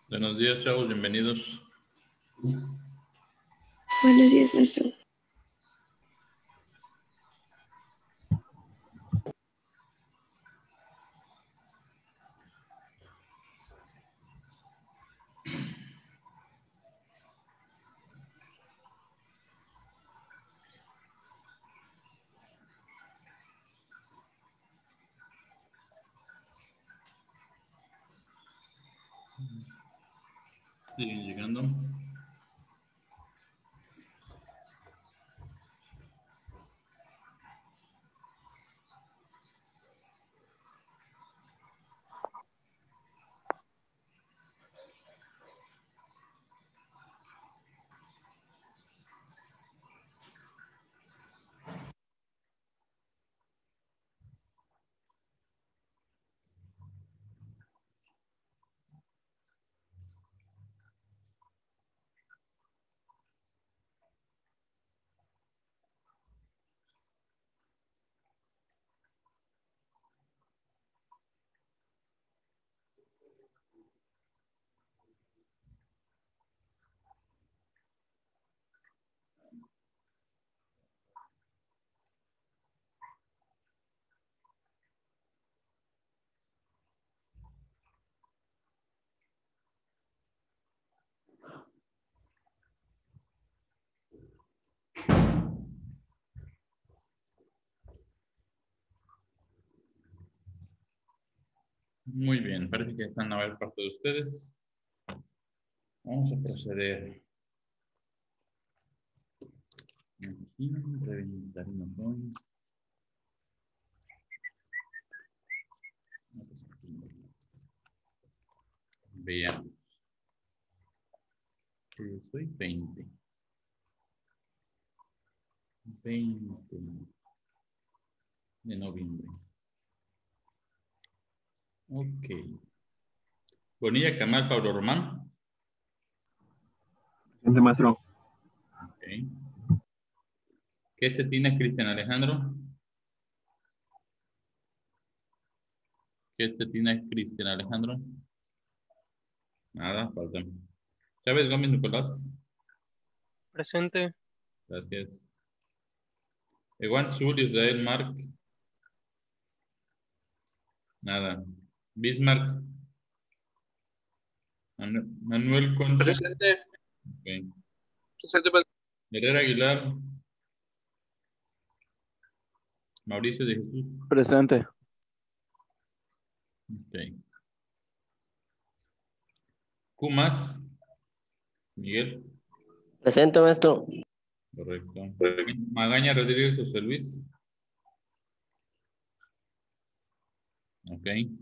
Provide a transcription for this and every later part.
Buenos días, chavos, bienvenidos. Buenos días, maestro. Siguen llegando. Muy bien, parece que están a ver parte de ustedes. Vamos a proceder. Aquí, reventar un montón. Veamos. Soy 20. 20 de noviembre. Ok. Bonilla, Camal, Pablo Román. Presente, maestro. Ok. ¿Qué se tiene, Cristian Alejandro? ¿Qué se tiene, Cristian Alejandro? Nada, falta. Chávez Gómez Nicolás. Presente. Gracias. Ewan Zul, Israel Mark. Nada. Bismarck. Manuel Concha. Presente. Okay. Presente. Herrera Aguilar. Mauricio de Jesús. Presente. Ok. Cumas. Miguel. Presente, maestro. Correcto. Magaña Rodríguez José Luis. Ok.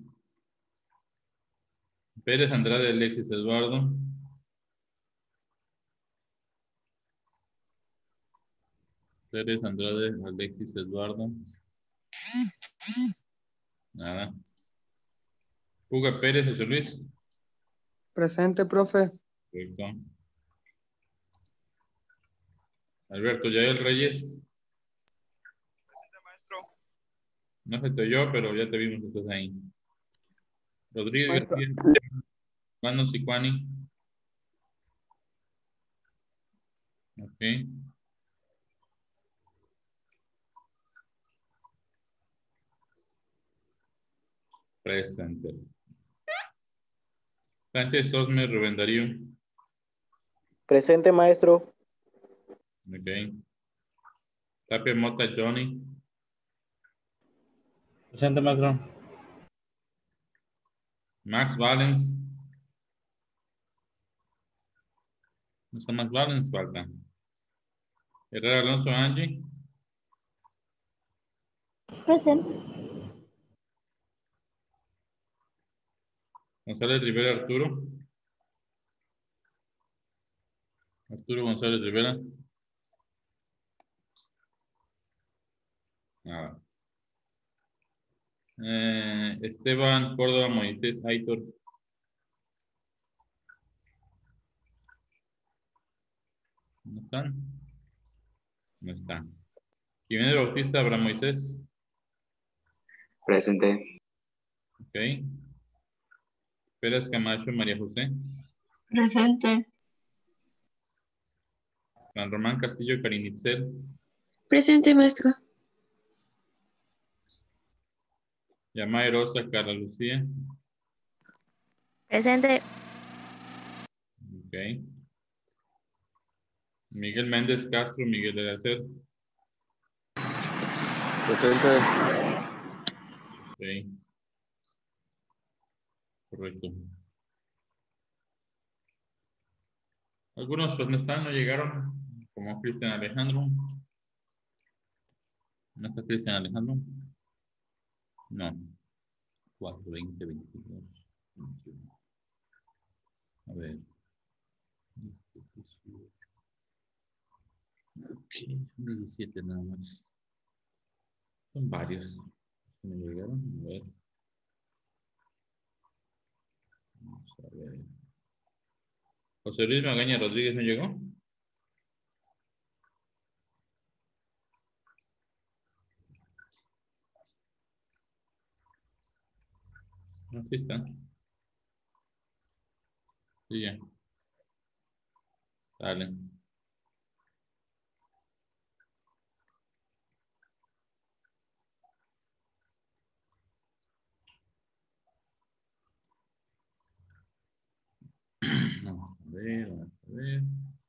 Pérez Andrade Alexis Eduardo. Pérez Andrade Alexis Eduardo. Nada. Puga Pérez José Luis. Presente, profe. Correcto. Alberto Yael Reyes. Presente, maestro. No se te oyó, pero ya te vimos que estás ahí. Rodríguez Maestro. García. Juan Sicuani. Ok. Presente. Sánchez Osmer Rubén Darío. Presente, maestro. Ok. Tapia Mota Johnny. Presente, maestro. Max Valens. No está Max Valens, falta. Herrera Alonso Angie. Presente. González Rivera Arturo. Arturo González Rivera. Nada. Esteban Córdoba Moisés Aitor. ¿No están? No están. Jiménez Bautista Abraham Moisés. Presente. Ok. Pérez Camacho María José. Presente. Juan Román Castillo Carinitzel. Presente, maestro. Yamay Rosa Carla Lucía. Presente. Ok. Miguel Méndez Castro, Miguel de la Cer. Presente. Ok. Correcto. Algunos pues no están, no llegaron, como Cristian Alejandro. ¿No está Cristian Alejandro? No. 4, 20, 22, 21. A ver. Ok, 17 nada más. Son varios. ¿No llegaron? A ver. Vamos a ver. José Luis Magaña Rodríguez no llegó. Así está. Sí, ya. Dale. Vamos a ver, vamos a ver.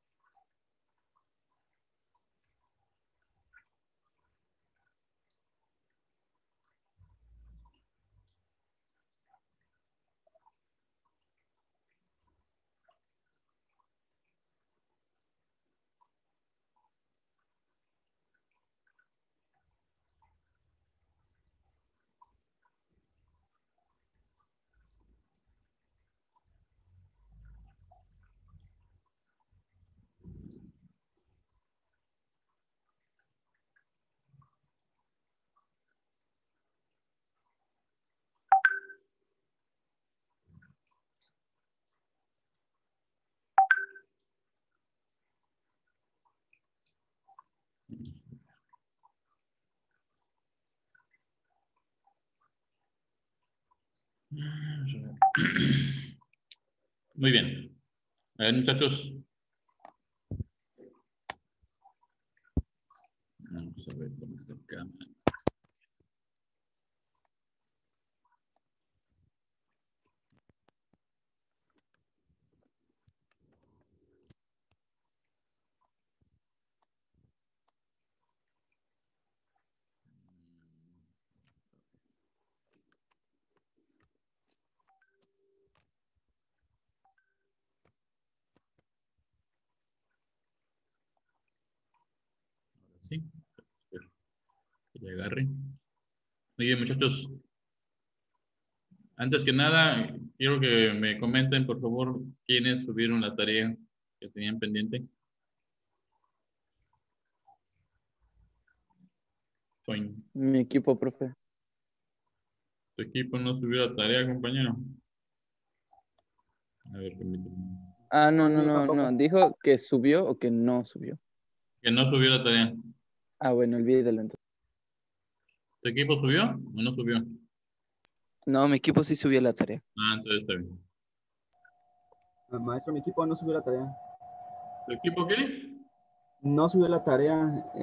Muy bien. A ver, muchachos. Vamos a ver cómo está acá. Sí. Espero que ya agarre. Muy bien, muchachos. Antes que nada, quiero que me comenten, por favor, quiénes subieron la tarea que tenían pendiente. Soy. Mi equipo, profe. Tu equipo no subió la tarea, compañero. A ver, permíteme. Ah, no. Dijo que subió o que no subió. Que no subió la tarea. Ah, bueno, olvídalo entonces. ¿Tu equipo subió o no subió? No, mi equipo sí subió la tarea. Ah, entonces está bien. Maestro, mi equipo no subió la tarea. ¿Tu equipo qué? No subió la tarea.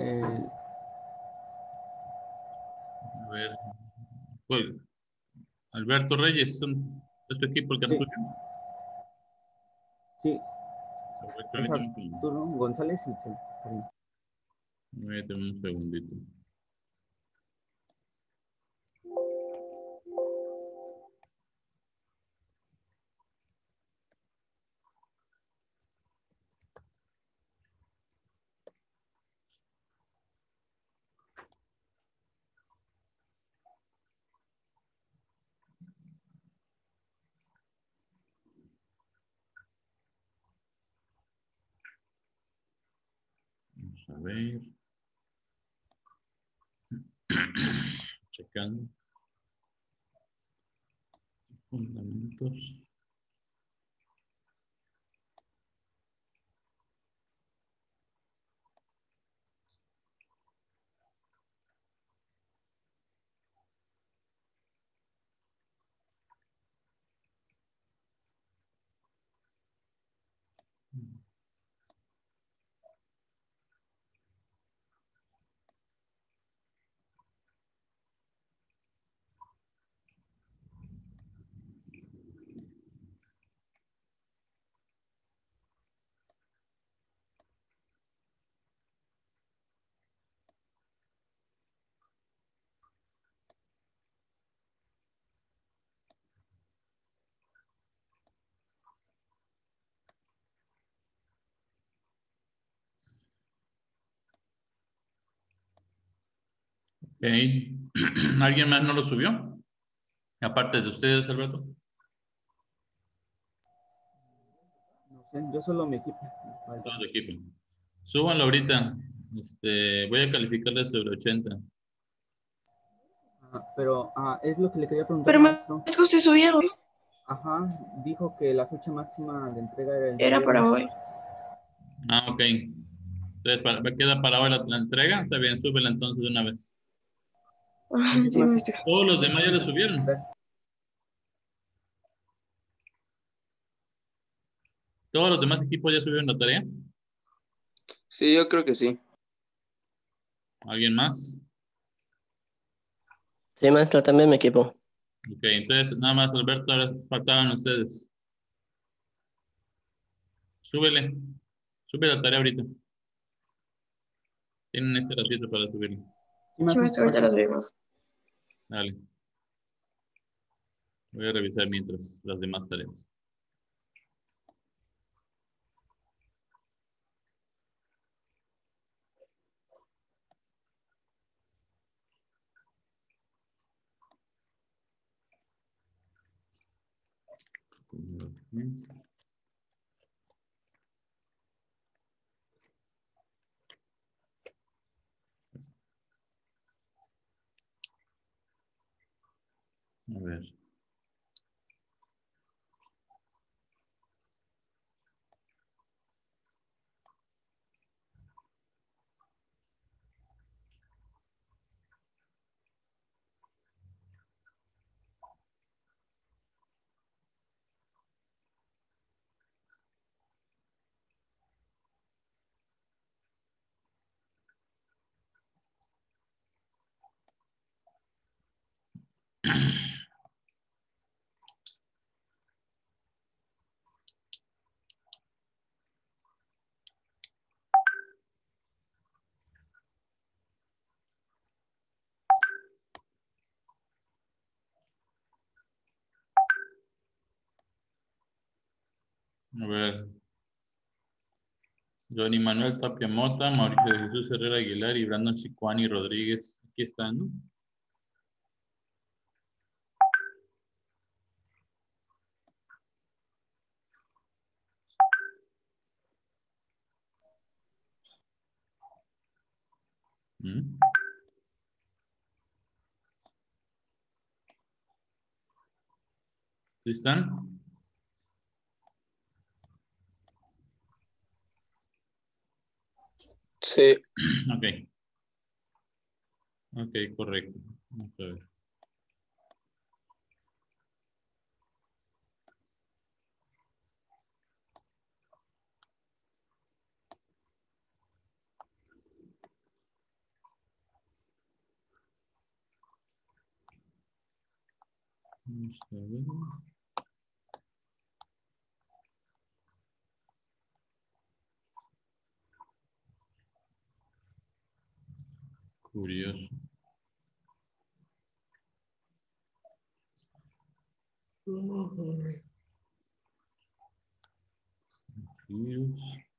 A ver. Pues, Alberto Reyes, ¿es tu equipo el que no Sí, subió? sí, Alberto es Reyes, Arturo González y Karim. voy a tener un segundito. Vamos a ver. Checando. Fundamentos. Ok. ¿Alguien más no lo subió? Aparte de ustedes, Alberto. No sé, yo solo mi equipo. Falta. Todo el equipo. Súbanlo ahorita. Voy a calificarle sobre 80. Pero es lo que le quería preguntar, Pero maestro. maestro, usted subió. Ajá, dijo que la fecha máxima de entrega era el Era para viernes. hoy. Ah, ok. Entonces, queda para ahora la entrega. Está bien, súbela entonces de una vez. Sí, maestro. Todos los demás ya lo subieron. Todos los demás equipos ya subieron la tarea. Sí, yo creo que sí. ¿Alguien más? Sí, maestro, también mi equipo. Ok, entonces nada más, Alberto, ahora faltaban ustedes. Súbele. Sube la tarea ahorita. Tienen este ratito para subirlo. Sí, maestro, ahorita lo subimos. Dale. Voy a revisar mientras las demás tareas. A ver. A ver. Johnny Manuel Tapia Mota, Mauricio de Jesús Herrera Aguilar y Brandon Chicuani Rodríguez. Aquí están, ¿no? ¿Mm? ¿Sí están? Sí. Ok. Ok, correcto. Vamos a ver. Vamos a ver. Curioso. Virus.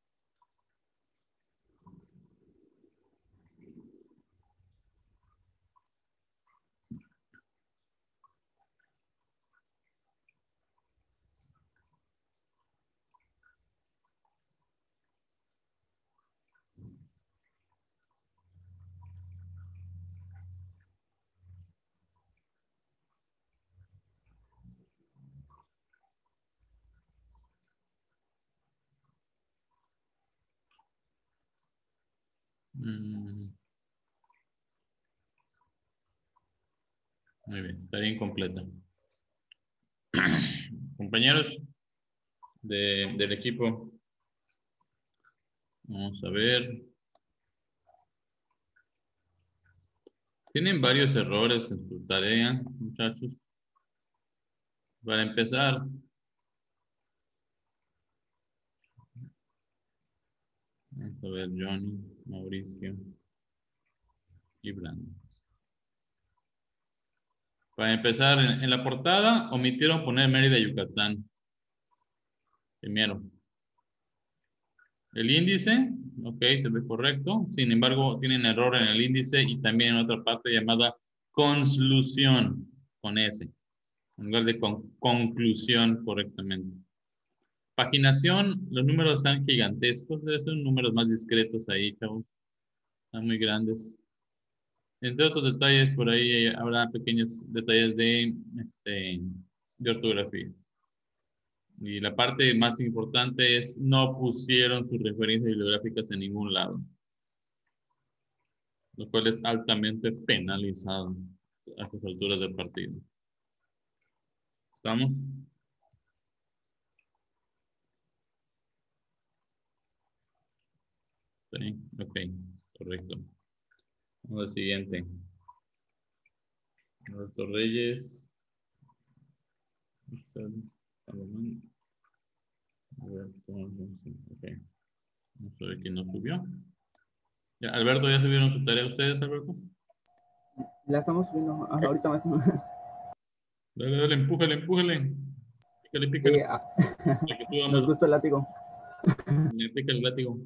Mm. Muy bien, tarea incompleta. Compañeros del equipo, vamos a ver. Tienen varios errores en su tarea, muchachos. Para empezar, vamos a ver Johnny, Mauricio y Brandon. Para empezar, en la portada omitieron poner Mérida, Yucatán. Primero. El índice, ok, se ve correcto. Sin embargo, tienen error en el índice y también en otra parte llamada conclusión, con S, en lugar de conclusión correctamente. Paginación, los números están gigantescos, son números más discretos ahí, chavos. Están muy grandes. Entre otros detalles, por ahí habrá pequeños detalles de ortografía. Y la parte más importante es no pusieron sus referencias bibliográficas en ningún lado, lo cual es altamente penalizado a estas alturas del partido. ¿Estamos? Sí, ok, correcto. Vamos al siguiente. Roberto Reyes. Salomón. Roberto, ok. Vamos a ver quién no subió. Ya, Alberto, ¿ya subieron su tarea ustedes, Alberto? La estamos subiendo ahorita más. Dale, dale, empújale, empújale. Pícale, pícale. Para que subamos. Nos gusta el látigo. Me pica el látigo.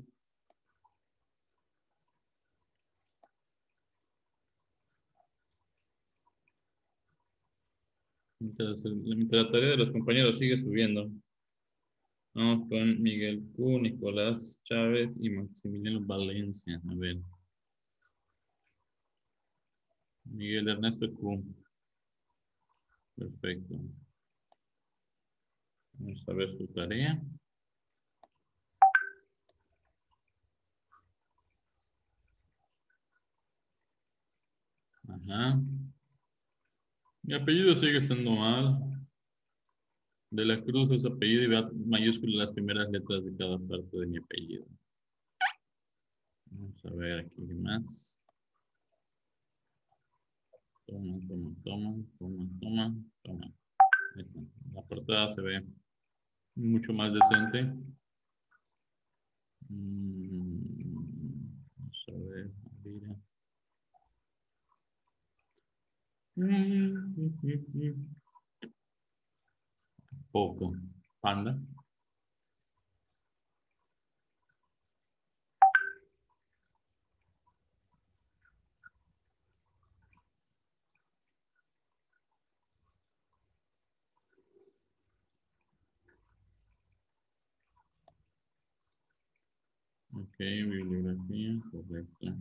Mientras la tarea de los compañeros sigue subiendo. Vamos con Miguel Q, Nicolás Chávez y Maximiliano Valencia. A ver. Miguel Ernesto Q. Perfecto. Vamos a ver su tarea. Ajá. Mi apellido sigue siendo mal. De la Cruz es apellido y va mayúscula las primeras letras de cada parte de mi apellido. Vamos a ver aquí qué más. Toma, toma, toma, toma, toma, toma. Ahí está. La portada se ve mucho más decente. Vamos a ver. Mira. Poco. Panda. Ok, bibliografía, correcto.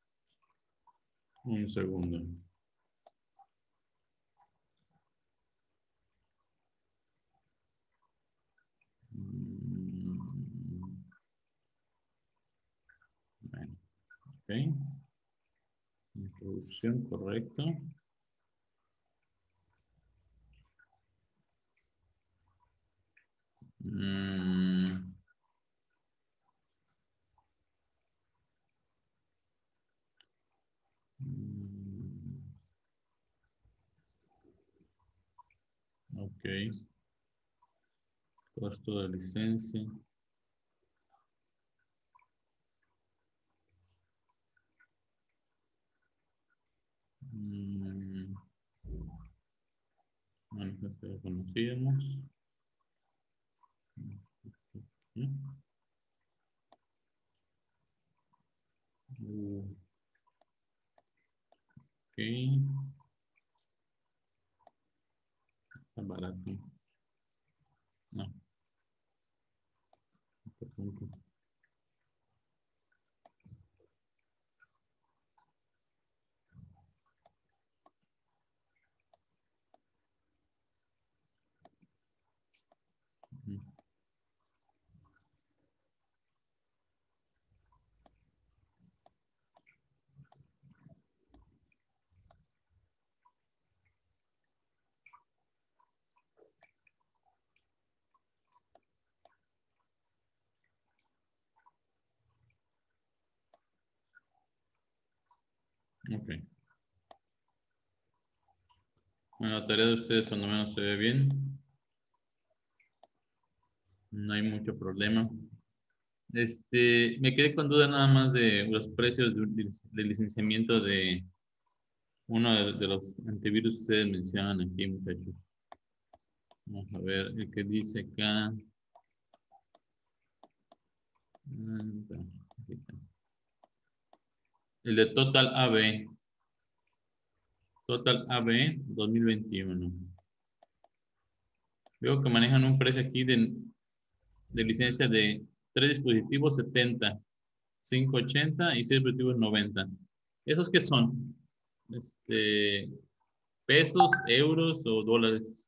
Un segundo. Bueno, ok. Introducción, correcto. Ok. Costo de licencia. Bueno, esto lo conocíamos. Ok. Está barato. No. Ok. Bueno, la tarea de ustedes cuando menos se ve bien. No hay mucho problema. Me quedé con duda nada más de los precios de licenciamiento de uno de los antivirus que ustedes mencionan aquí, muchachos. Vamos a ver el que dice acá. Aquí está. El de Total AB. Total AB 2021. Veo que manejan un precio aquí de licencia de 3 dispositivos 70, 580 y 6 dispositivos 90. ¿Esos qué son? ¿Pesos, euros o dólares?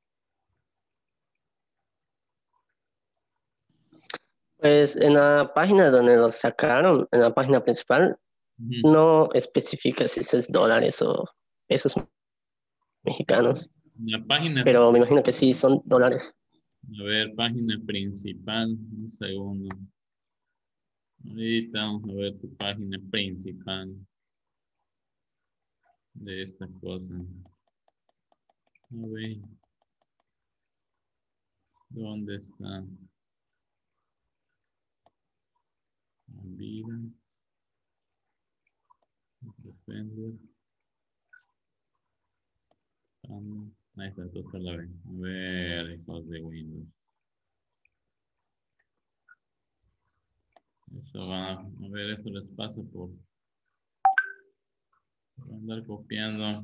Pues en la página donde los sacaron, en la página principal, Ujú. no especifica si es dólares o pesos mexicanos, En la página, pero me imagino que sí son dólares. a ver, página principal, un segundo. Ahorita vamos a ver tu página principal de esta cosa. A ver, ¿dónde está? Vida, Defender, ahí está, total la vez. A ver, hijos de Windows. Eso va, a ver, eso les pasa por andar copiando.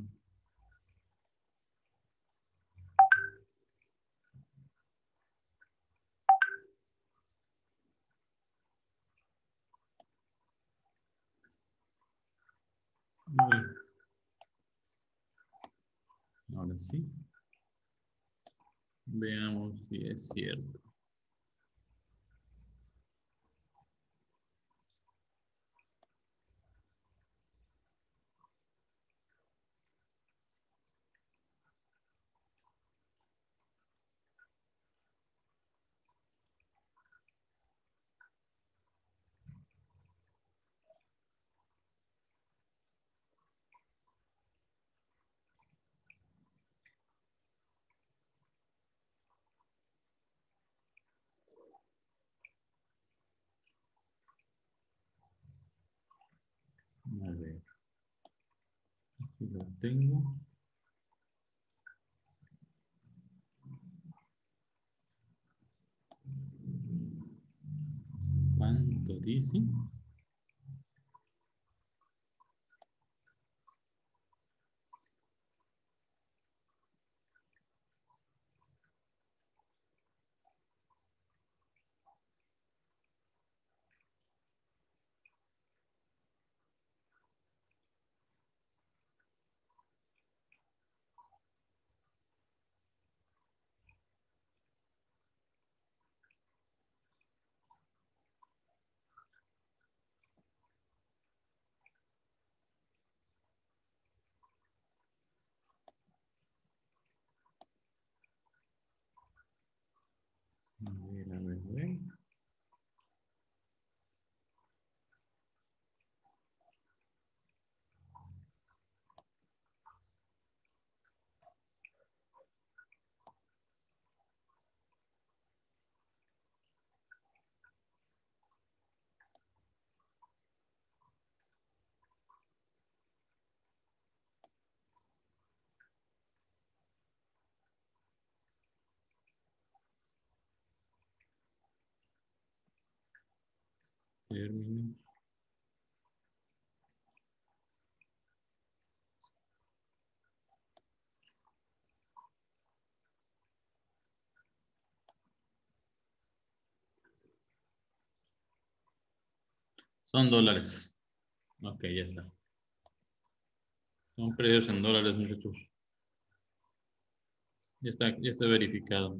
A ver. Ahora sí. Veamos si es cierto. A ver, aquí lo tengo. ¿Cuánto dice? A ver, a ver, a ver. Término. Son dólares. Ok, ya está. Son precios en dólares, muchachos. Ya está verificado.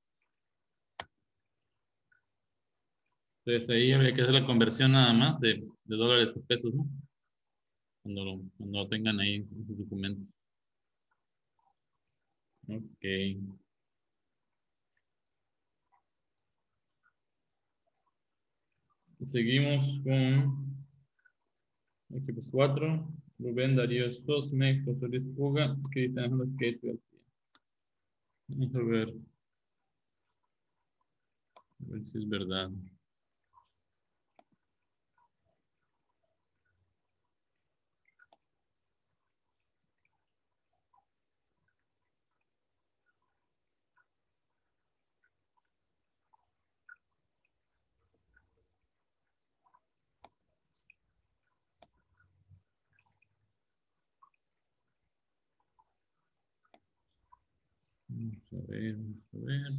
Entonces ahí habría que hacer la conversión nada más de dólares a pesos, ¿no? Cuando lo tengan ahí en sus documentos. Ok. Seguimos con equipos 4. Rubén Darío Sosme, José Luis Puga, Cristian Kate García. Vamos a ver si es verdad. Vamos a ver, vamos a ver.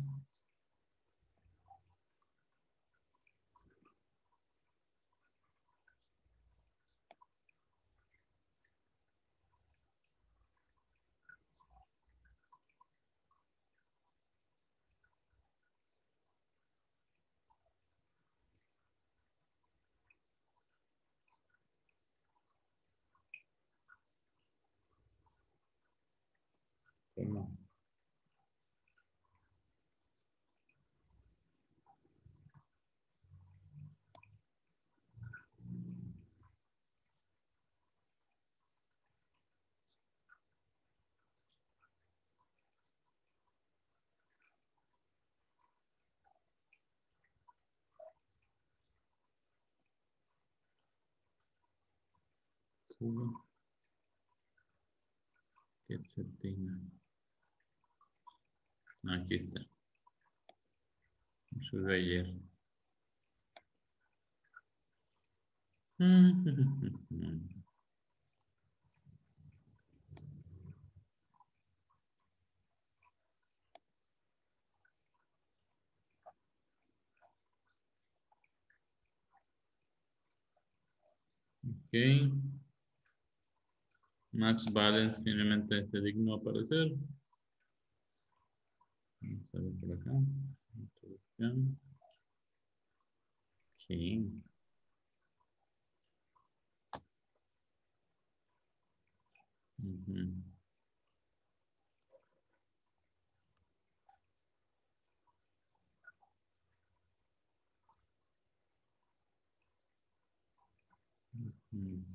Toma. Cuba. Quetzaltenango. Aquí está. Sube ayer. Ok. Max Balance finalmente se dignó a aparecer. Vamos a ver por acá. Introducción. Ok. Ujú. Ujú.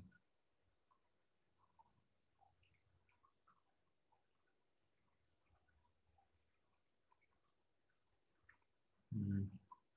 Ujú.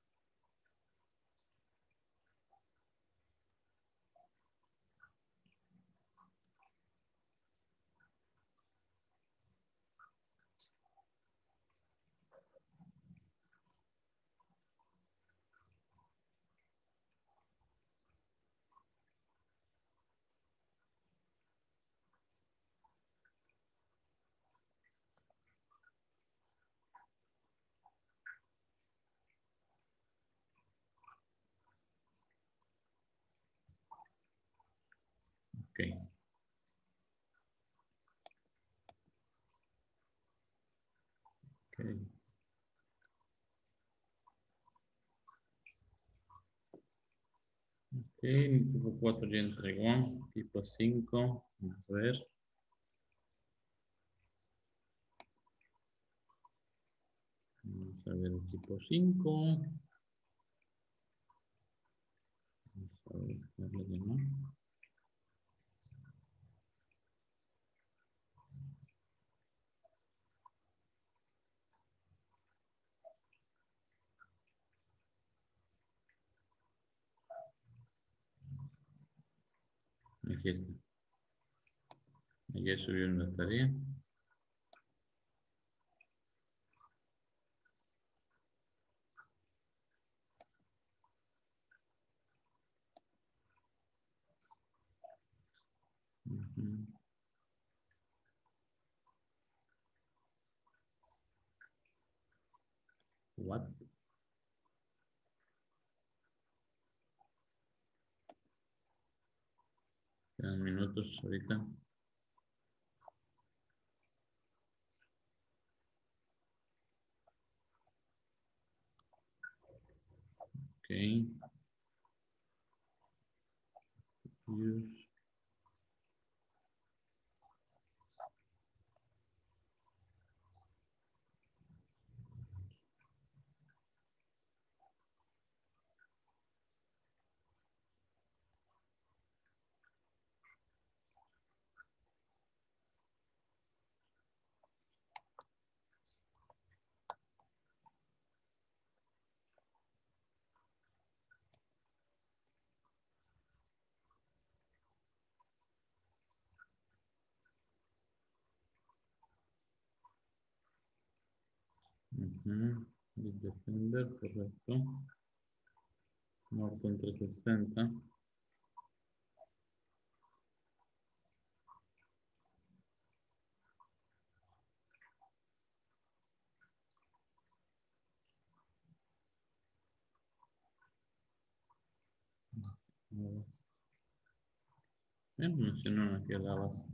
Ok. Ok. Ok, tipo 4 ya entregó. Tipo 5. Vamos a ver. Vamos a ver el tipo 5. Vamos a ver los demás. Aquí está. Ayer subieron la tarea. Ujú. What? Quedan minutos ahorita. Ok. Use. Ujú. Lead Defender, correcto. Norton 360. Mencionaron aquí a la base.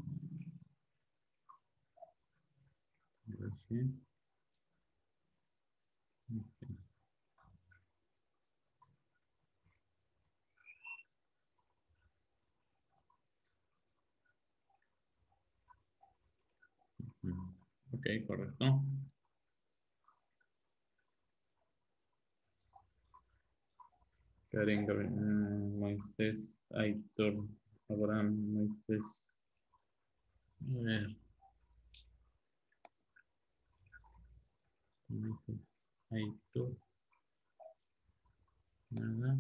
Sí. Ok. Ok, correcto. Karen, Moisés, Aitor, Abraham, Moisés. A ver. Moisés, Aitor. Nada.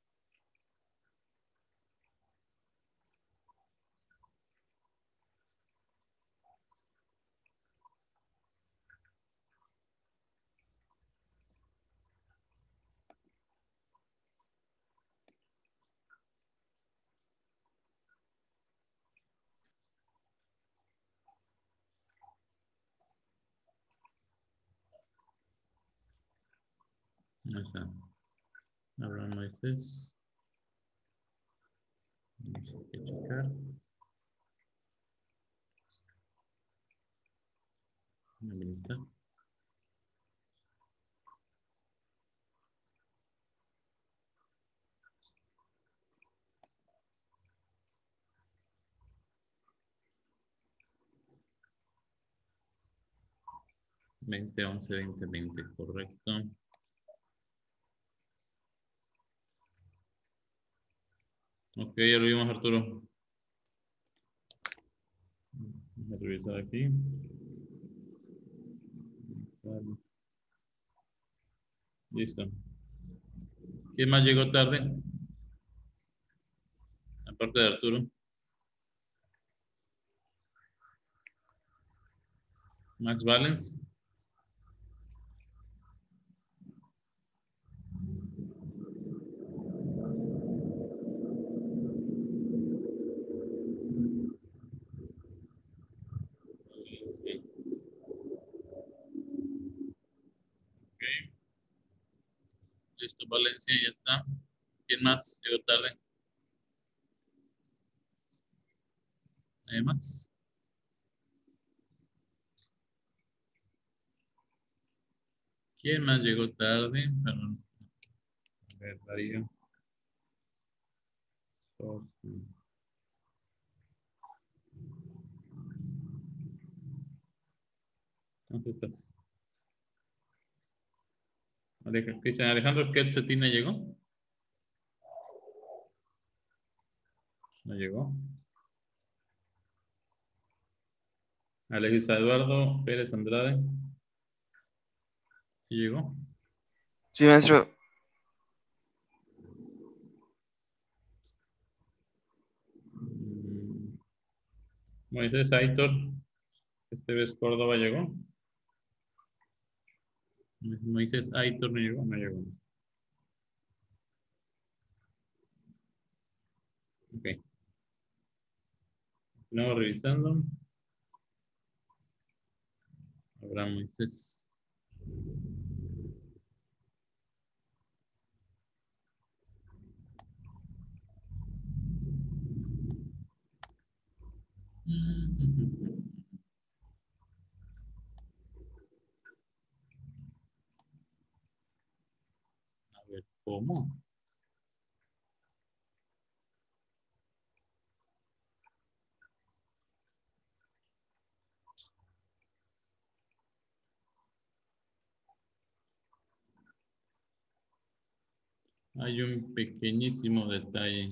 No está. Abraham, Moisés. Vamos a checar. Habilitar. Veinte, 11, 20, 20, correcto. Ok, ya lo vimos, Arturo. Vamos a revisar aquí. Listo. ¿Quién más llegó tarde? Aparte de Arturo. Max Valens. Sí. Ok. Listo, Valencia, ya está. ¿Quién más llegó tarde? ¿Hay más? ¿Quién más llegó tarde? Perdón. A ver, Darío. Sofi. ¿Dónde estás? Cristian Alejandro Quetzetina llegó. No llegó. Alexis Eduardo Pérez Andrade. ¿Sí llegó? Sí, maestro. Moisés Aitor Esteves Córdoba llegó. Moisés Aitor no llegó, no llegó. Ok. Continuamos revisando. Abraham Moisés. A ver, ¿cómo? Hay un pequeñísimo detalle.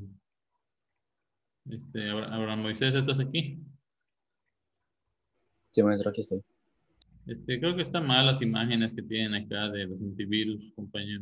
Abraham Moisés, ¿estás aquí? Sí, maestro, aquí estoy. Creo que están mal las imágenes que tienen acá de los antivirus, compañero.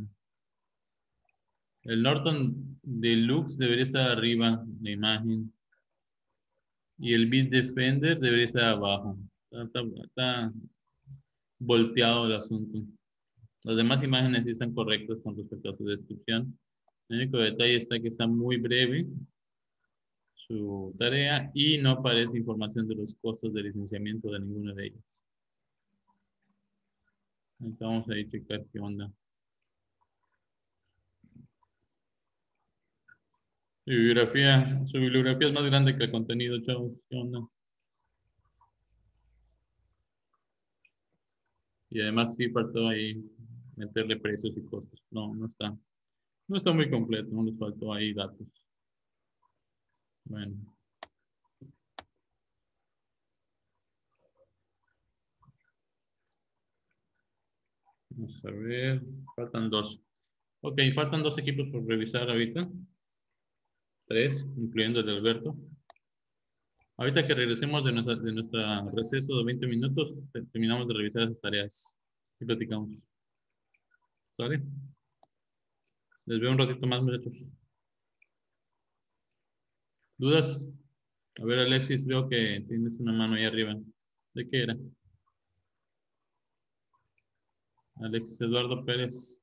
El Norton Deluxe debería estar arriba, la imagen. Y el Bitdefender debería estar abajo. Está volteado el asunto. Las demás imágenes sí están correctas con respecto a su descripción. El único detalle está que está muy breve su tarea y no aparece información de los costos de licenciamiento de ninguno de ellos. Entonces vamos a ir a checar qué onda. Su bibliografía es más grande que el contenido, chavos. ¿Qué onda? Y además sí faltó ahí meterle precios y costos. No está. No está muy completo, no les faltó ahí datos. Bueno. Vamos a ver. Faltan dos. Ok, faltan dos equipos por revisar ahorita. 3, incluyendo el de Alberto. Ahorita que regresemos de nuestra receso de 20 minutos, terminamos de revisar esas tareas y platicamos. ¿Sale? Les veo un ratito más, muchachos. ¿Dudas? A ver, Alexis, veo que tienes una mano ahí arriba. ¿De qué era? Alexis Eduardo Pérez.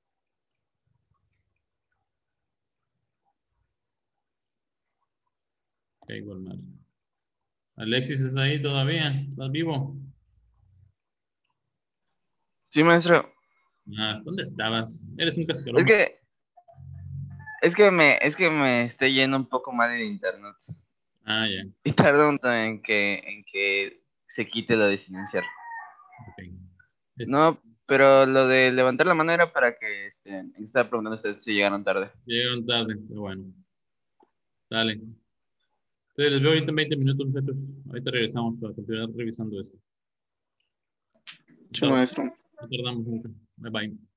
Ok, igual mal. Alexis, ¿estás ahí todavía? ¿Estás vivo? Sí, maestro. Ah, ¿dónde estabas? Eres un cascarón. Es que me esté yendo un poco mal el internet. Ah, ya. Y tarda un montón en que se quite lo de silenciar. Ok. No, pero lo de levantar la mano era para que estaba preguntando ustedes si llegaron tarde. Llegaron tarde, pero bueno. Dale. Entonces les veo ahorita en 20 minutos, muchachos. Ahorita regresamos para continuar revisando esto. Sí, maestro. No tardamos mucho. Bye bye.